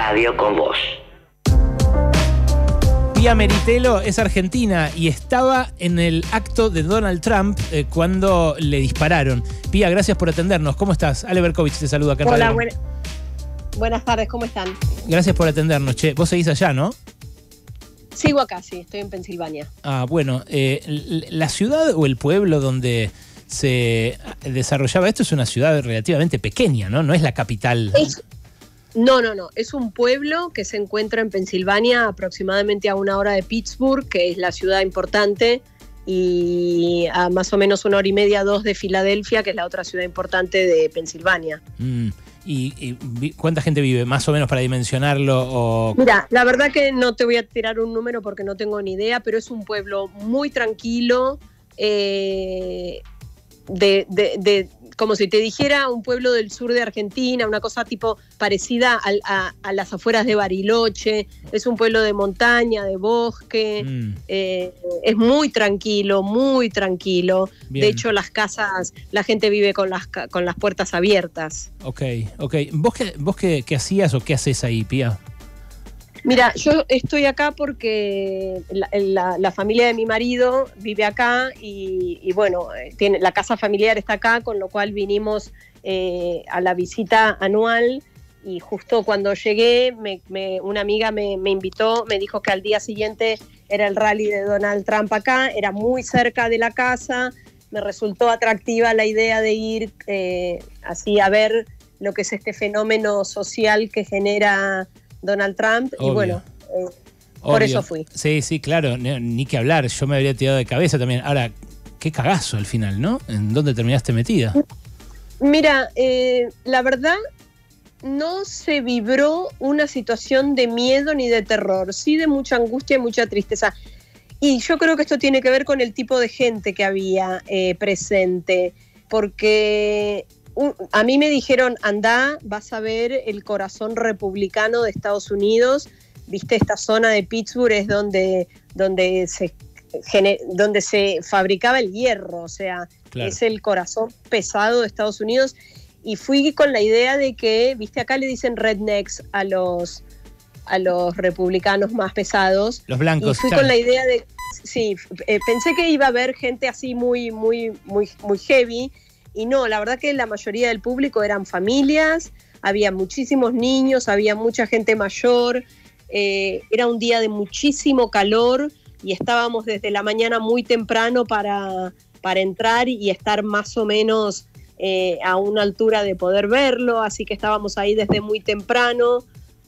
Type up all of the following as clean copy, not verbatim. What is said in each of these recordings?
Radio con Vos. Pía Meritelo es argentina y estaba en el acto de Donald Trump cuando le dispararon. Pía, gracias por atendernos. ¿Cómo estás? Ale Berkovich te saluda acá en Hola, Radio. buenas tardes, ¿cómo están? Gracias por atendernos. Che, vos seguís allá, ¿no? Sigo acá, sí, estoy en Pensilvania. Ah, bueno, la ciudad o el pueblo donde se desarrollaba esto es una ciudad relativamente pequeña, ¿no? No es la capital. No. Es un pueblo que se encuentra en Pensilvania, aproximadamente a 1 hora de Pittsburgh, que es la ciudad importante, y a más o menos 1 hora y media, 2 de Filadelfia, que es la otra ciudad importante de Pensilvania. ¿Y cuánta gente vive, más o menos, para dimensionarlo? Mira, la verdad que no te voy a tirar un número porque no tengo ni idea, pero es un pueblo muy tranquilo, como si te dijera un pueblo del sur de Argentina, una cosa tipo parecida a las afueras de Bariloche. Es un pueblo de montaña, de bosque, es muy tranquilo, muy tranquilo. Bien. De hecho, las casas, la gente vive con las puertas abiertas. Ok. ¿Vos qué hacías o qué haces ahí, Pía? Mira, yo estoy acá porque la familia de mi marido vive acá y bueno, la casa familiar está acá, con lo cual vinimos a la visita anual, y justo cuando llegué una amiga me invitó, me dijo que al día siguiente era el rally de Donald Trump acá, era muy cerca de la casa, me resultó atractiva la idea de ir así a ver lo que es este fenómeno social que genera Donald Trump. Obvio. Y bueno, por eso fui. Sí, claro, ni que hablar, yo me habría tirado de cabeza también. Ahora, qué cagazo al final, ¿no? ¿En dónde terminaste metida? Mira, la verdad no se vibró una situación de miedo ni de terror, sí de mucha angustia y mucha tristeza. Y yo creo que esto tiene que ver con el tipo de gente que había presente, porque a mí me dijeron, andá, vas a ver el corazón republicano de Estados Unidos, viste, esta zona de Pittsburgh es donde se fabricaba el hierro, o sea, claro, es el corazón pesado de Estados Unidos, y fui con la idea de que, viste, acá le dicen rednecks a los republicanos más pesados. Los blancos. Y fui con la idea de, sí, pensé que iba a haber gente así muy heavy. Y no, la verdad que la mayoría del público eran familias, había muchísimos niños, había mucha gente mayor, era un día de muchísimo calor y estábamos desde la mañana muy temprano para entrar y estar más o menos a una altura de poder verlo, así que estábamos ahí desde muy temprano.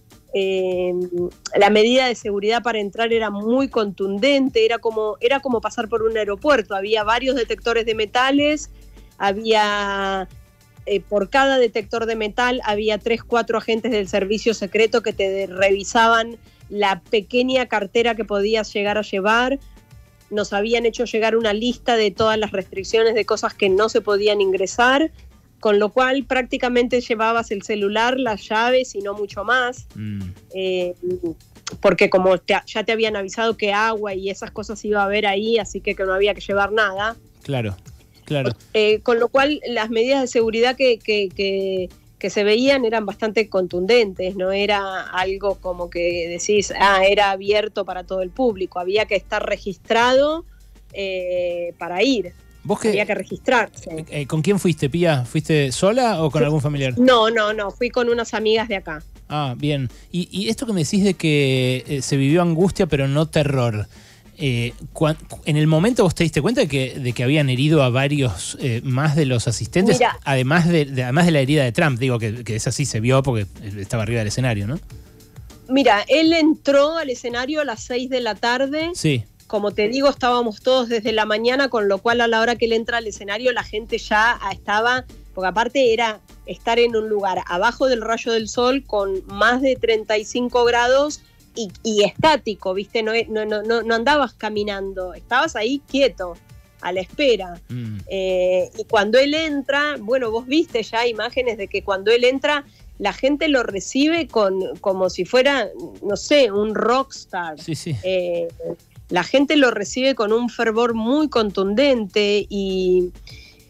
La medida de seguridad para entrar era muy contundente, era como pasar por un aeropuerto, había varios detectores de metales. Había, por cada detector de metal, había 3-4 agentes del servicio secreto que te revisaban la pequeña cartera que podías llegar a llevar. Nos habían hecho llegar una lista de todas las restricciones de cosas que no se podían ingresar, con lo cual prácticamente llevabas el celular, las llaves y no mucho más. Porque como ya te habían avisado que agua y esas cosas iba a haber ahí, así que no había que llevar nada. Claro. Con lo cual las medidas de seguridad que se veían eran bastante contundentes, no era algo como que decís, era abierto para todo el público, había que estar registrado para ir. Había que registrarse. ¿Con quién fuiste, Pía? ¿Fuiste sola o con algún familiar? No, fui con unas amigas de acá. Ah, bien. Y esto que me decís de que se vivió angustia pero no terror, en el momento vos te diste cuenta de que habían herido a varios más de los asistentes. Mira, además de la herida de Trump, digo que esa sí se vio porque estaba arriba del escenario, ¿no? Mira, él entró al escenario a las 6 de la tarde. Sí. Como te digo, estábamos todos desde la mañana, con lo cual a la hora que él entra al escenario la gente ya estaba, porque aparte era estar en un lugar abajo del rayo del sol con más de 35 grados y estático, ¿viste? No andabas caminando, estabas ahí quieto, a la espera. Y cuando él entra, bueno, vos viste ya imágenes de que cuando él entra, la gente lo recibe como si fuera, no sé, un rockstar. Sí. La gente lo recibe con un fervor muy contundente y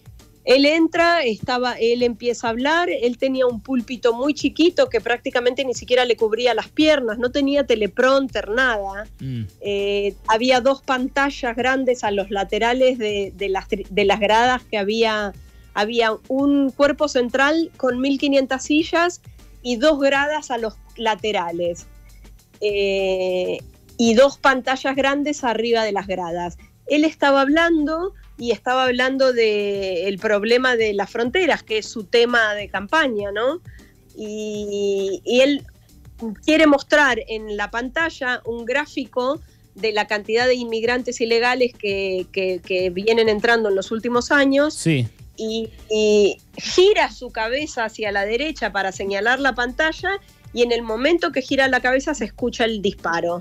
Él entra, él empieza a hablar, él tenía un púlpito muy chiquito que prácticamente ni siquiera le cubría las piernas, no tenía teleprompter, nada. Había 2 pantallas grandes a los laterales de las gradas que había un cuerpo central con 1.500 sillas y 2 gradas a los laterales. Y 2 pantallas grandes arriba de las gradas. Él estaba hablando del problema de las fronteras, que es su tema de campaña, ¿no? Y él quiere mostrar en la pantalla un gráfico de la cantidad de inmigrantes ilegales que vienen entrando en los últimos años. Sí. Y gira su cabeza hacia la derecha para señalar la pantalla, y en el momento que gira la cabeza se escucha el disparo.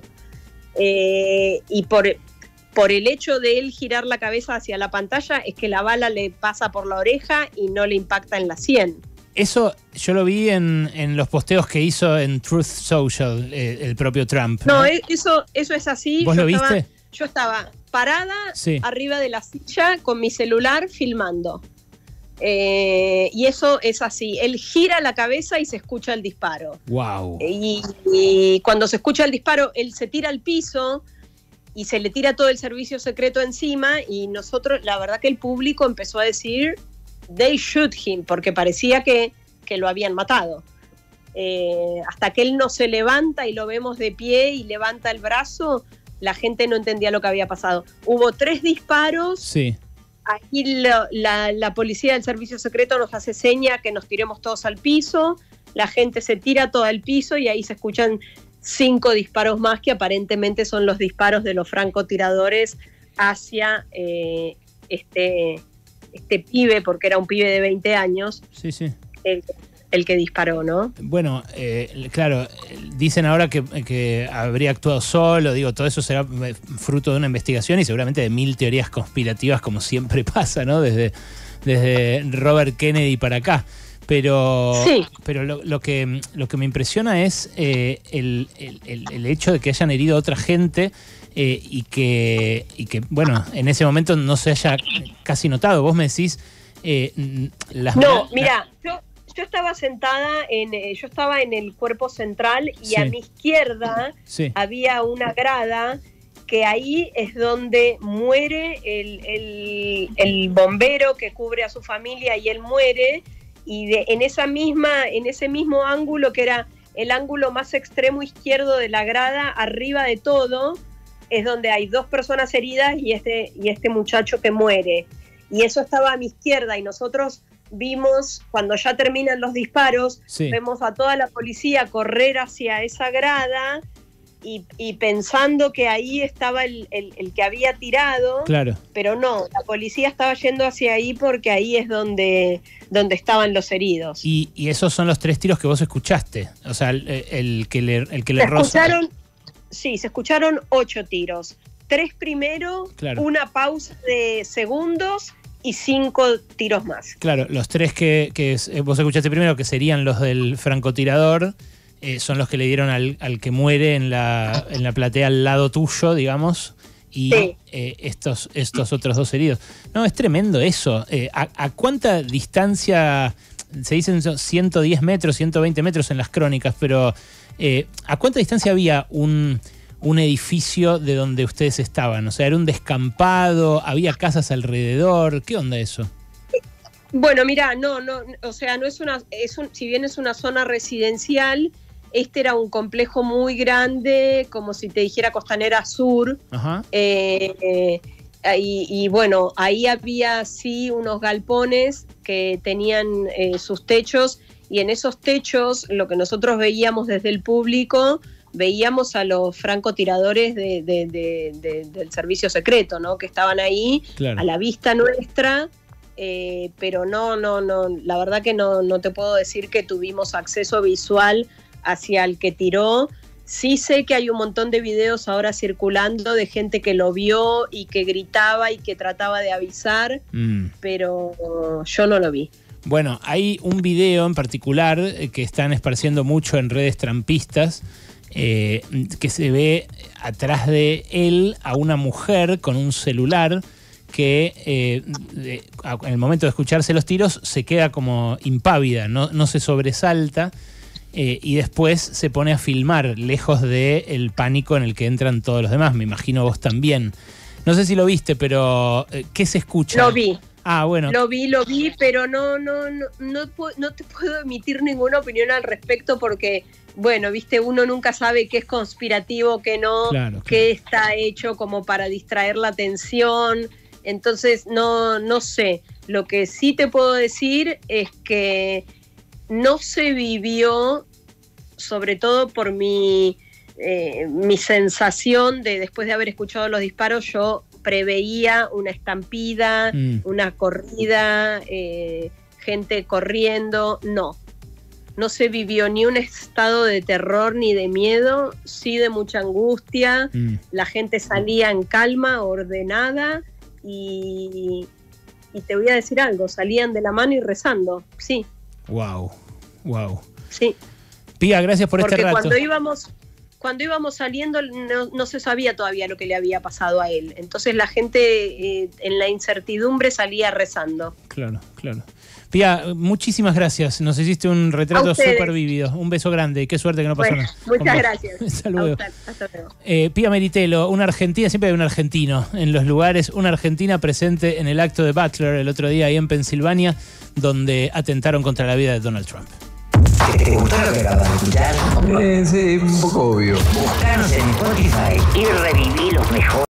Y por el hecho de él girar la cabeza hacia la pantalla es que la bala le pasa por la oreja y no le impacta en la sien. Eso yo lo vi en los posteos que hizo en Truth Social el propio Trump. No, eso es así. ¿Vos lo viste? Yo estaba parada arriba de la silla con mi celular filmando. Y eso es así. Él gira la cabeza y se escucha el disparo. Wow. Y cuando se escucha el disparo, él se tira al piso y se le tira todo el servicio secreto encima, y nosotros, la verdad que el público empezó a decir they shoot him, porque parecía que lo habían matado. Hasta que él no se levanta y lo vemos de pie y levanta el brazo, la gente no entendía lo que había pasado. Hubo 3 disparos. Sí. Aquí la policía del servicio secreto nos hace seña que nos tiremos todos al piso, la gente se tira toda al piso y ahí se escuchan 5 disparos más, que aparentemente son los disparos de los francotiradores hacia este pibe, porque era un pibe de 20 años. Sí, sí. El que disparó, ¿no? Bueno, claro, dicen ahora que habría actuado solo, digo, todo eso será fruto de una investigación y seguramente de 1000 teorías conspirativas, como siempre pasa, ¿no? Desde Robert Kennedy para acá. Pero, sí. Pero lo que me impresiona es el hecho de que hayan herido a otra gente y que, bueno, en ese momento no se haya casi notado. Vos me decís... mira, yo estaba sentada, yo estaba en el cuerpo central y sí. A mi izquierda había una grada que ahí es donde muere el bombero que cubre a su familia, y él muere. Y en ese mismo ángulo, que era el ángulo más extremo izquierdo de la grada, arriba de todo, es donde hay 2 personas heridas y este muchacho que muere. Y eso estaba a mi izquierda, y nosotros vimos, cuando ya terminan los disparos, vemos a toda la policía correr hacia esa grada, y pensando que ahí estaba el que había tirado, claro. Pero no, la policía estaba yendo hacia ahí porque ahí es donde estaban los heridos. Y esos son los 3 tiros que vos escuchaste, o sea, el que le roza. Sí, se escucharon 8 tiros, 3 primero, claro. Una pausa de segundos y 5 tiros más. Claro, los 3 que vos escuchaste primero, que serían los del francotirador, son los que le dieron al que muere en la platea al lado tuyo, digamos, y sí. Estos otros 2 heridos. No, es tremendo eso. ¿A cuánta distancia? Se dicen 110 metros, 120 metros en las crónicas, pero ¿a cuánta distancia había un edificio de donde ustedes estaban? O sea, ¿era un descampado? ¿Había casas alrededor? ¿Qué onda eso? Bueno, mira, no, o sea, no si bien es una zona residencial, este era un complejo muy grande, como si te dijera Costanera Sur. Ajá. Y bueno, ahí había sí unos galpones que tenían sus techos, y en esos techos, lo que nosotros veíamos desde el público, veíamos a los francotiradores del servicio secreto, ¿no? Que estaban ahí, claro. A la vista nuestra. Pero no, la verdad que no te puedo decir que tuvimos acceso visual hacia el que tiró. Sí sé que hay un montón de videos ahora circulando de gente que lo vio y que gritaba y que trataba de avisar, pero yo no lo vi. Bueno, hay un video en particular que están esparciendo mucho en redes trampistas, que se ve atrás de él a una mujer con un celular que en el momento de escucharse los tiros se queda como impávida, no se sobresalta. Y después se pone a filmar lejos del pánico en el que entran todos los demás. Me imagino vos también. No sé si lo viste, pero ¿qué se escucha? Lo vi. Ah, bueno. Lo vi, pero no te puedo emitir ninguna opinión al respecto porque, bueno, viste, uno nunca sabe qué es conspirativo, qué no, qué está hecho como para distraer la atención. Entonces, no sé. Lo que sí te puedo decir es que no se vivió, sobre todo por mi sensación de después de haber escuchado los disparos, yo preveía una estampida, una corrida, gente corriendo. No se vivió ni un estado de terror ni de miedo, sí de mucha angustia. La gente salía en calma, ordenada y te voy a decir algo, salían de la mano y rezando, sí. Wow. Sí. Pía, gracias por este rato. Porque cuando íbamos saliendo no se sabía todavía lo que le había pasado a él. Entonces la gente en la incertidumbre salía rezando. Claro. Pía, muchísimas gracias. Nos hiciste un retrato súper vívido. Un beso grande. Qué suerte que no pasó nada. Muchas gracias. Saludos. Hasta luego. Pía Meritelo, una argentina, siempre hay un argentino en los lugares. Una argentina presente en el acto de Butler el otro día ahí en Pensilvania, donde atentaron contra la vida de Donald Trump. ¿Te gustó lo que acabas de escuchar? Sí, un poco obvio. Buscanos en Spotify y reviví los mejores.